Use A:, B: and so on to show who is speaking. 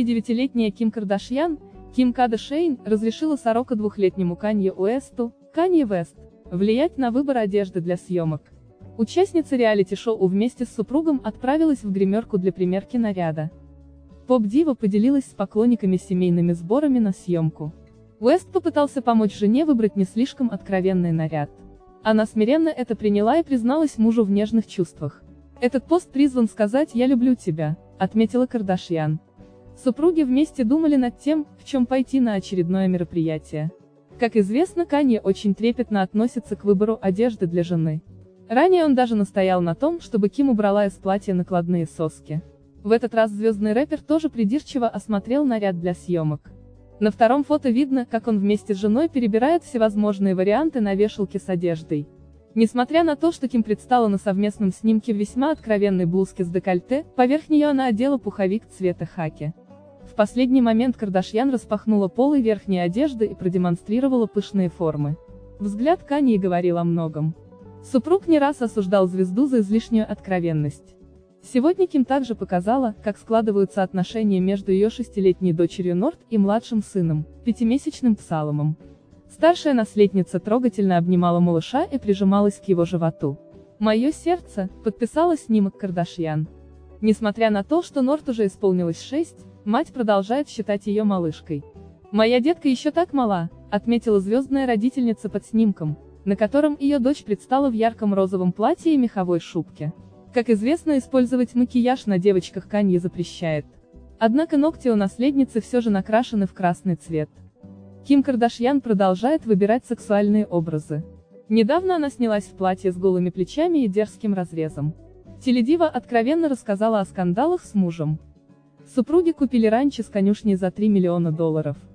A: 29-летняя Ким Кардашьян, Ким Кардашьян, разрешила 42-летнему Канье Уэсту, Канье Вест, влиять на выбор одежды для съемок. Участница реалити-шоу вместе с супругом отправилась в гримерку для примерки наряда. Поп-дива поделилась с поклонниками семейными сборами на съемку. Уэст попытался помочь жене выбрать не слишком откровенный наряд. Она смиренно это приняла и призналась мужу в нежных чувствах. «Этот пост призван сказать «я люблю тебя», — отметила Кардашьян. Супруги вместе думали над тем, в чем пойти на очередное мероприятие. Как известно, Канье очень трепетно относится к выбору одежды для жены. Ранее он даже настоял на том, чтобы Ким убрала из платья накладные соски. В этот раз звездный рэпер тоже придирчиво осмотрел наряд для съемок. На втором фото видно, как он вместе с женой перебирает всевозможные варианты на вешалке с одеждой. Несмотря на то, что Ким предстала на совместном снимке в весьма откровенной блузке с декольте, поверх нее она одела пуховик цвета хаки. В последний момент Кардашьян распахнула полы верхней одежды и продемонстрировала пышные формы. Взгляд Канье говорил о многом. Супруг не раз осуждал звезду за излишнюю откровенность. Сегодня Ким также показала, как складываются отношения между ее 6-летней дочерью Норт и младшим сыном, 5-месячным Псаломом. Старшая наследница трогательно обнимала малыша и прижималась к его животу. «Мое сердце», — подписала снимок Кардашьян. Несмотря на то, что Норт уже исполнилось 6, мать продолжает считать ее малышкой. «Моя детка еще так мала», — отметила звездная родительница под снимком, на котором ее дочь предстала в ярком розовом платье и меховой шубке. Как известно, использовать макияж на девочках Канье запрещает. Однако ногти у наследницы все же накрашены в красный цвет. Ким Кардашьян продолжает выбирать сексуальные образы. Недавно она снялась в платье с голыми плечами и дерзким разрезом. Теледива откровенно рассказала о скандалах с мужем. Супруги купили ранчо с конюшней за $3 миллиона.